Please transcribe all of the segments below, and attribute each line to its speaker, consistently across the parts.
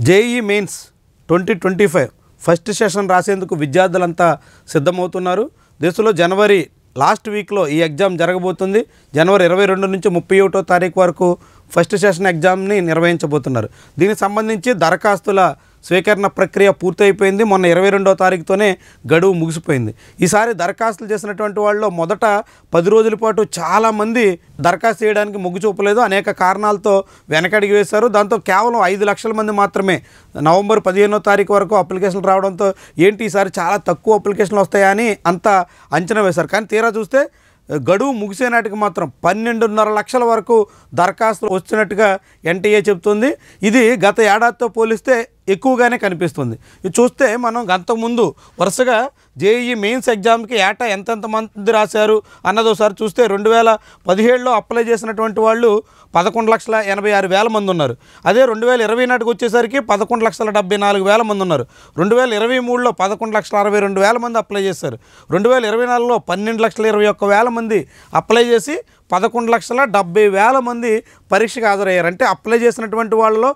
Speaker 1: JEE mains 2025 first session రాసేందుకు విద్యార్థులంతా సిద్ధమవుతున్నారు. దేశంలో జనవరి లాస్ట్ వీక్లో ఈ ఎగ్జామ్ జరగబోతుంది. జనవరి 22 నుంచి 31వ తారీఖు వరకు ఫస్ట్ సెషన్ ఎగ్జామ్ని నిర్వహించబోతున్నారు. దీనికి సంబంధించి దరఖాస్తుల స్వీకరణ ప్రక్రియ పూర్తయిపోయింది. మొన్న 22వ తారీఖుతోనే గడువు ముగిసిపోయింది. ఈసారి దరఖాస్తులు చేసినటువంటి వాళ్ళు మొదట 10 రోజుల పాటు చాలామంది దరఖాస్తు చేయడానికి మొగ్గు చూపలేదు. అనేక కారణాలతో వెనకడిగి వేశారు. దాంతో కేవలం 5 లక్షల మంది మాత్రమే నవంబర్ 15వ తారీఖు వరకు అప్లికేషన్లు రావడంతో ఏంటి ఈసారి చాలా తక్కువ అప్లికేషన్లు వస్తాయని అంతా అంచనా వేశారు. కానీ తీరా చూస్తే గడువు ముగిసే నాటికి మాత్రం 12.5 లక్షల వరకు దరఖాస్తులు వచ్చినట్టుగా ఎన్టీఏ చెబుతుంది. ఇది గత ఏడాదితో పోలిస్తే ఎక్కువగానే కనిపిస్తుంది. ఇది చూస్తే మనం అంతకుముందు వరుసగా జేఈఈ మెయిన్స్ ఎగ్జామ్కి ఏటా ఎంతెంత మంది రాశారు అన్నది ఒకసారి చూస్తే 2017లో అప్లై చేసినటువంటి వాళ్ళు 11,86,000 మంది ఉన్నారు. అదే 2020 నాటికి వచ్చేసరికి 11,74,000 మంది ఉన్నారు. 2023లో 11,62,000 మంది అప్లై చేశారు. 2024లో 12,21,000 మంది అప్లై చేసి 11,70,000 మంది పరీక్షకు హాజరయ్యారు. అంటే అప్లై చేసినటువంటి వాళ్ళలో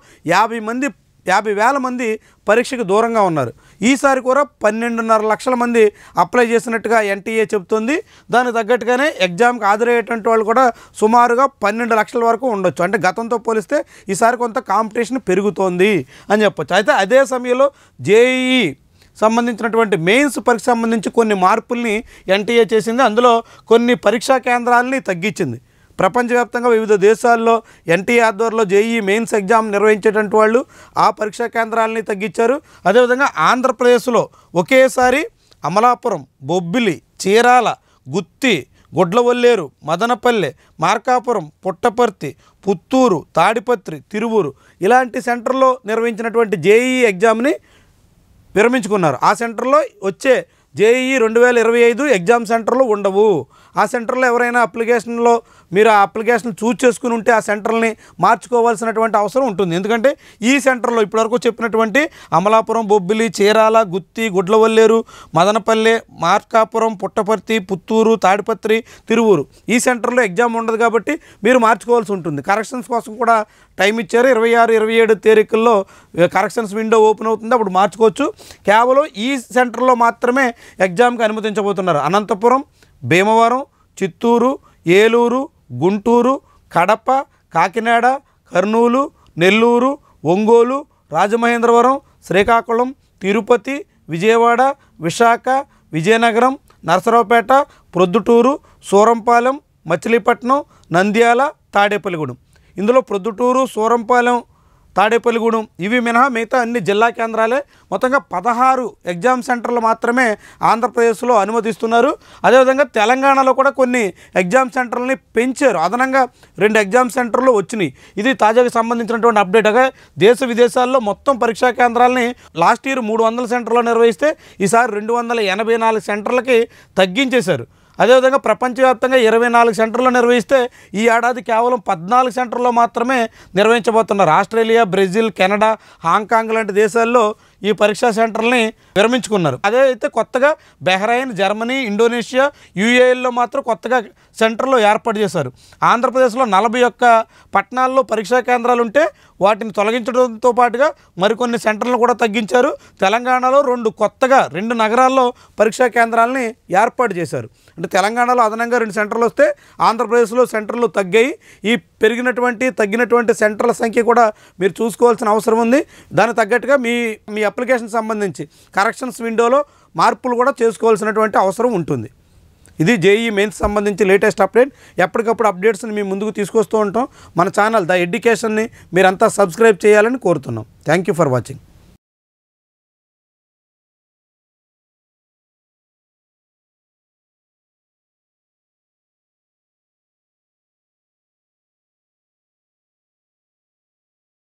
Speaker 1: 50,000 మంది పరీక్షకు దూరంగా ఉన్నారు. ఈసారి కూడా 12.5 లక్షల మంది అప్లై చేసినట్టుగా ఎన్టీఏ చెబుతుంది. దానికి తగ్గట్టుగానే ఎగ్జామ్కి హాజరయ్యేటువంటి వాళ్ళు కూడా సుమారుగా 12 లక్షల వరకు ఉండొచ్చు. అంటే గతంతో పోలిస్తే ఈసారి కొంత కాంపిటీషన్ పెరుగుతోంది అని చెప్పొచ్చు. అయితే అదే సమయంలో జేఈఈ సంబంధించినటువంటి మెయిన్స్ పరీక్ష సంబంధించి కొన్ని మార్పుల్ని ఎన్టీఏ చేసింది. అందులో కొన్ని పరీక్షా కేంద్రాలని తగ్గించింది. ప్రపంచవ్యాప్తంగా వివిధ దేశాల్లో ఎన్టీఏ ఆధ్వర్యంలో జేఈఈ మెయిన్స్ ఎగ్జామ్ నిర్వహించేటువంటి వాళ్ళు ఆ పరీక్షా కేంద్రాలని తగ్గించారు. అదేవిధంగా ఆంధ్రప్రదేశ్లో ఒకేసారి అమలాపురం, బొబ్బిలి, చీరాల, గుత్తి, గుడ్లవల్లేరు, మదనపల్లె, మార్కాపురం, పుట్టపర్తి, పుత్తూరు, తాడిపత్రి, తిరువూరు ఇలాంటి సెంటర్లో నిర్వహించినటువంటి జేఈఈ ఎగ్జామ్ని విరమించుకున్నారు. ఆ సెంటర్లో వచ్చే జేఈఈ 2025 ఎగ్జామ్ సెంటర్లు ఉండవు. ఆ సెంటర్లో ఎవరైనా అప్లికేషన్లో మీరు ఆ అప్లికేషన్ చూస్ చేసుకుని ఉంటే ఆ సెంటర్ని మార్చుకోవాల్సినటువంటి అవసరం ఉంటుంది. ఎందుకంటే ఈ సెంటర్లో ఇప్పటివరకు చెప్పినటువంటి అమలాపురం, బొబ్బిలి, చీరాల, గుత్తి, గుడ్లవల్లేరు, మదనపల్లె, మార్కాపురం, పుట్టపర్తి, పుత్తూరు, తాడిపత్రి, తిరువూరు ఈ సెంటర్లో ఎగ్జామ్ ఉండదు కాబట్టి మీరు మార్చుకోవాల్సి ఉంటుంది. కరెక్షన్స్ కోసం కూడా టైం ఇచ్చారు. 26, 27 తేదీల్లో కరెక్షన్స్ విండో ఓపెన్ అవుతుంది. అప్పుడు మార్చుకోవచ్చు. కేవలం ఈ సెంటర్లో మాత్రమే ఎగ్జామ్కి అనుమతించబోతున్నారు. అనంతపురం, భీమవరం, చిత్తూరు, ఏలూరు, గుంటూరు, కడప, కాకినాడ, కర్నూలు, నెల్లూరు, ఒంగోలు, రాజమహేంద్రవరం, శ్రీకాకుళం, తిరుపతి, విజయవాడ, విశాఖ, విజయనగరం, నరసరావుపేట, ప్రొద్దుటూరు, సూరంపాలెం, మచిలీపట్నం, నంద్యాల, తాడేపల్లిగూడెం. ఇందులో ప్రొద్దుటూరు, సూరంపాలెం, తాడేపల్లిగూడెం ఇవి మినహా మిగతా అన్ని జిల్లా కేంద్రాలే. మొత్తంగా 16 ఎగ్జామ్ సెంటర్లు మాత్రమే ఆంధ్రప్రదేశ్లో అనుమతిస్తున్నారు. అదేవిధంగా తెలంగాణలో కూడా కొన్ని ఎగ్జామ్ సెంటర్లని పెంచారు. అదనంగా 2 ఎగ్జామ్ సెంటర్లు వచ్చినాయి. ఇది తాజాగా సంబంధించినటువంటి అప్డేట్గా దేశ విదేశాల్లో మొత్తం పరీక్షా కేంద్రాలని లాస్ట్ ఇయర్ 300 సెంటర్లో నిర్వహిస్తే ఈసారి 284 సెంటర్లకి తగ్గించేశారు. అదేవిధంగా ప్రపంచవ్యాప్తంగా 24 సెంటర్లు నిర్వహిస్తే ఈ ఏడాది కేవలం 14 సెంటర్లో మాత్రమే నిర్వహించబోతున్నారు. ఆస్ట్రేలియా, బ్రెజిల్, కెనడా, హాంకాంగ్ లాంటి దేశాల్లో ఈ పరీక్షా సెంటర్ని విరమించుకున్నారు. అదే అయితే కొత్తగా బహ్రెయిన్, జర్మనీ, ఇండోనేషియా, యూఏఈలో మాత్రం కొత్తగా సెంటర్లు ఏర్పాటు చేశారు. ఆంధ్రప్రదేశ్లో 41 పట్టణాల్లో పరీక్షా కేంద్రాలు ఉంటే వాటిని తొలగించడంతో పాటుగా మరికొన్ని సెంటర్లను కూడా తగ్గించారు. తెలంగాణలో 2 నగరాల్లో పరీక్షా కేంద్రాలని ఏర్పాటు చేశారు. అంటే తెలంగాణలో అదనంగా 2 సెంటర్లు వస్తే ఆంధ్రప్రదేశ్లో సెంటర్లు తగ్గాయి. ఈ తగ్గినటువంటి సెంటర్ల సంఖ్య కూడా మీరు చూసుకోవాల్సిన అవసరం ఉంది. దానికి తగ్గట్టుగా మీ అప్లికేషన్ సంబంధించి కరెక్షన్స్ విండోలో మార్పులు కూడా చేసుకోవాల్సినటువంటి అవసరం ఉంటుంది. ఇది జేఈఈ మెయిన్స్ సంబంధించి లేటెస్ట్ అప్డేట్. ఎప్పటికప్పుడు అప్డేట్స్ని మీ ముందుకు తీసుకొస్తూ ఉంటాం. మన ఛానల్ ద ఎడ్యుకేషన్ని మీరంతా సబ్స్క్రైబ్ చేయాలని కోరుతున్నాం. Thank you for watching.